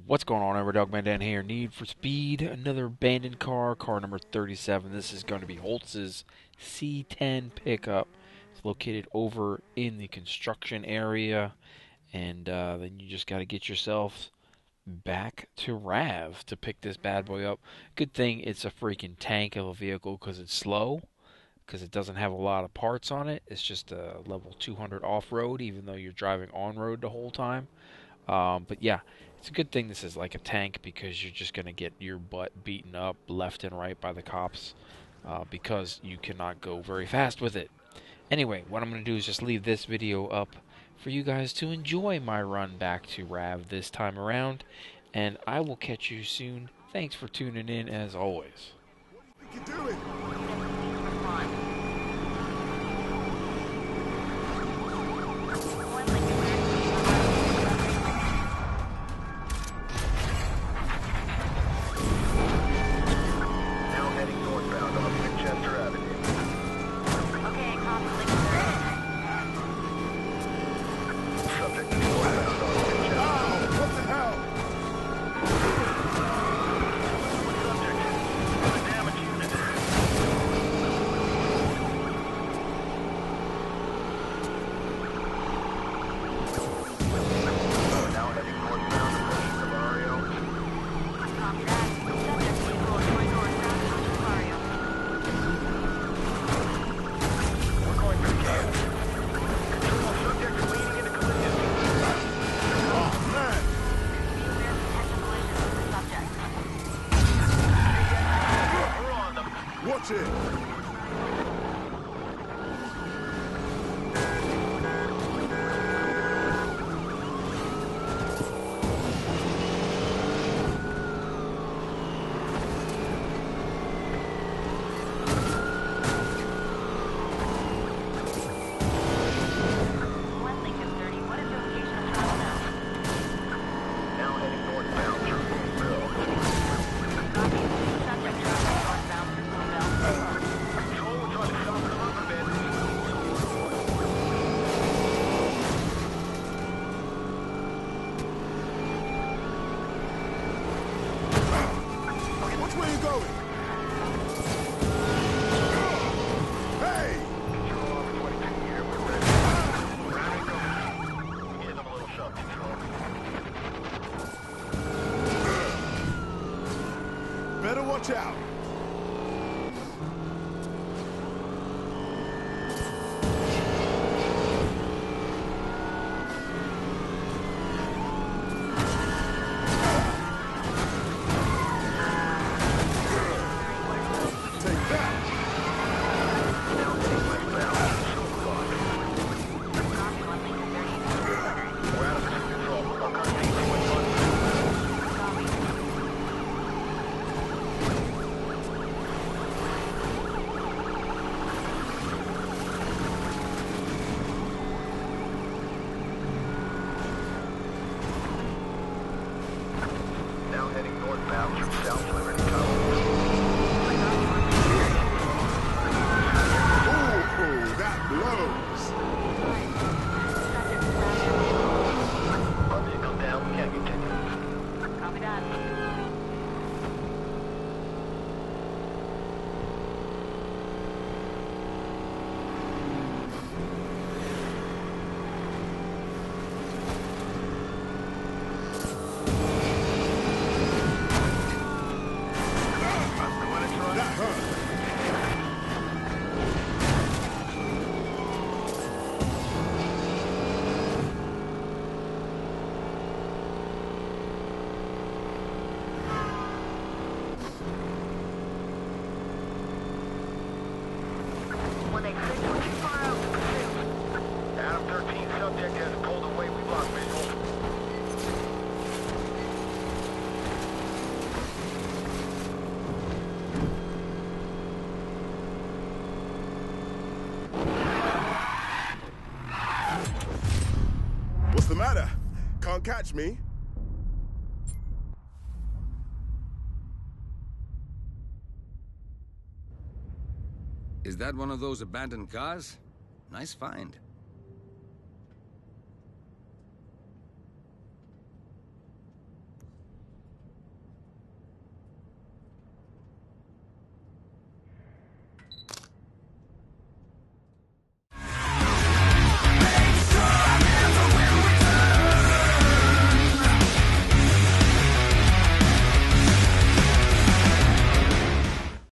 What's going on, Overdog Man Dan here. Need for Speed, another abandoned car number 37. This is going to be Holtz's C10 pickup. It's located over in the construction area, and then you just got to get yourself back to Rav to pick this bad boy up. Good thing it's a freaking tank of a vehicle because it's slow, because it doesn't have a lot of parts on it. It's just a level 200 off-road, even though you're driving on-road the whole time. But yeah, it's a good thing this is like a tank because you're just going to get your butt beaten up left and right by the cops because you cannot go very fast with it. Anyway, what I'm going to do is just leave this video up for you guys to enjoy my run back to Rav this time around, and I will catch you soon. Thanks for tuning in as always. What do you think you're doing? Now heading northbound on Winchester Avenue. Okay, copy, Subject is northbound on Winchester. Ow! What the hell? Subject, the damage unit. Now heading northbound approaching Bavario. copy that. Subject vehicle is going northbound to Ontario. We're going for the gas. Control, subject is leading into collision. Oh, man! Beware of potential collision with the subject. We're on them. Watch it! One Lincoln 30, what is your location of travel now? Now heading northbound through Louisville. Copy. Subject traveling northbound through Louisville. Control, we're trying to stop them up a bit. Which way are you going? Hey! Control off 22 here, we're ready. Rounding them. Give them a little shove, Control. Better watch out. Take that! Now heading westbound through Silver Copy, one Lincoln 30. We're out of pursuit control. All guns team swing on. Copy. Now heading northbound through South Liberty College. Ooh, that blows! Subject is grounded. Our vehicle down, we can't continue. Copy that. I'm going to try. That hurt! When they say you're too far out to pursue. Adam 13 subject has pulled away. We lost visual. What's the matter? Can't catch me? Is that one of those abandoned cars? Nice find.